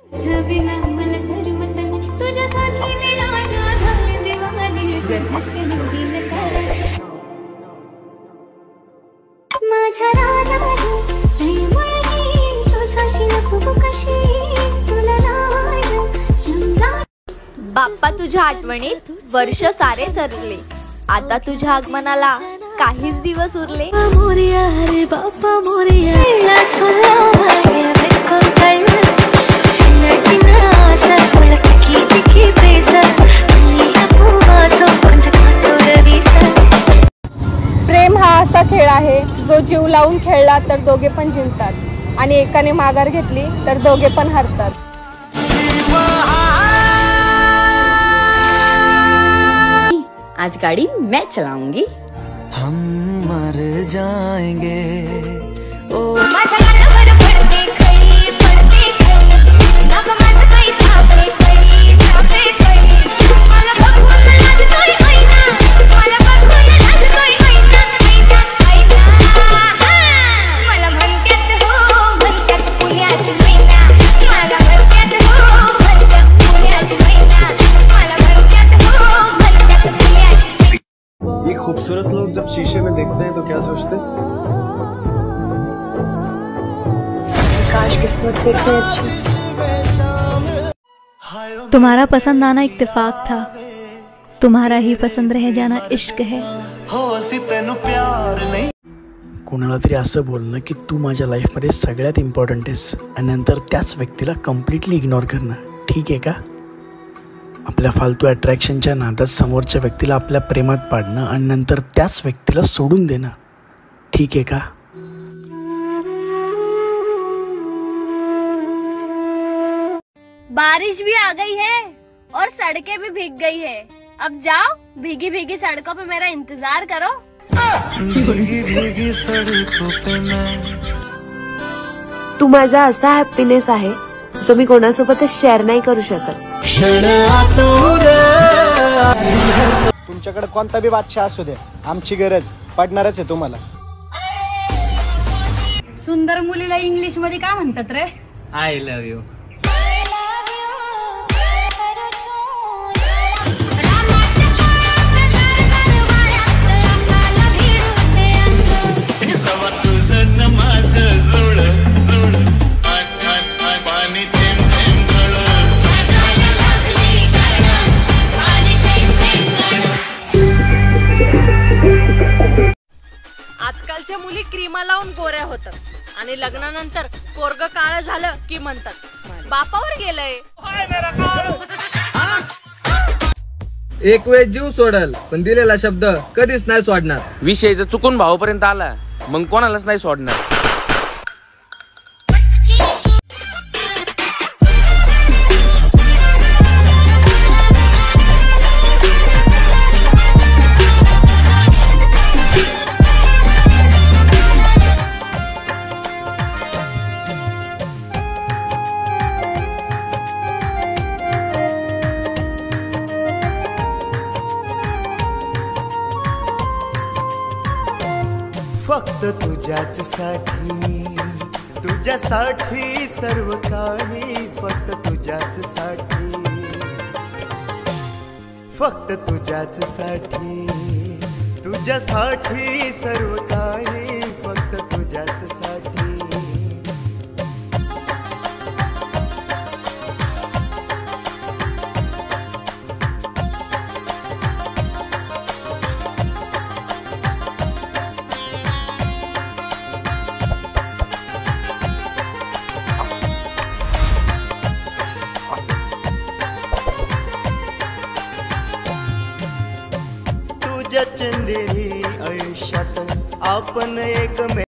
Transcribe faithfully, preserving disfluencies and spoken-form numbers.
बाप्पा तुझ्या आठवणीत वर्ष सारे सरले, आता तुझ्या आगमनाला काहीच दिवस उरले। मोरया रे बाप्पा मोरया, प्रेम हा असा खेळ आहे जो जीव लावून खेळला तर दोघे पण जिंकतात आणि एकाने माघार घेतली तर दोघे पण हरतात। आज गाड़ी मैं चलाऊंगी। हम मर जाएंगे ओ ये खूबसूरत लोग जब शीशे में देखते हैं तो क्या सोचते हैं? काश किस्मत कितनी अच्छी। तुम्हारा पसंद आना इत्तेफाक था, तुम्हारा ही पसंद रह जाना इश्क है। कोणाला तरी असं बोलणं की तू माझ्या लाईफमध्ये सगळ्यात इम्पॉर्टंट आहेस आणि नंतर त्याच व्यक्तीला कम्प्लिटली इग्नोर करणं ठीक आहे का? आपल्या फालतू अट्रॅक्शनच्या नादात समोरच्या व्यक्तीला आपल्या प्रेमात पाडणं आणि नंतर त्याच व्यक्तीला सोडून देणं ठीक आहे का? बारिश भी आ गई है और सड़कें भी भीग गई है। अब जाओ भीगी भीगी सड़कों पे मेरा इंतजार करो। भीगी भीगी सड़कों पे मैं। तू माझा असा हॅपीनेस आहे जो मी कोणासोबतच शेअर नाही करू शकत। तुमच्याकडे कोणता बी बादशाह असू दे, आमची गरज पडणारच आहे तुम्हाला। सुंदर मुलीला इंग्लिश मध्ये काय म्हणतात रे? I love you. आजकालच्या मुली क्रीमा लावून गोऱ्या होतात आणि लग्नानंतर पोरग काळं झालं की म्हणतात बापावर गेलंय। एक वेळ जीव सोडल पण दिलेला शब्द कधीच नाही सोडणार। विषय जर चुकून भावापर्यंत आला मग कोणालाच नाही सोडणार। फक्त तुझ्याच साठी, तुझ्यासाठी सर्व काही, फक्त तुझ्याच साठी, फक्त तुझ्याच साठी, तुझ्यासाठी सर्व काही, फक्त तुझ्याच साठी। तुझ्या चंदेरी आयुष्यात आपण एक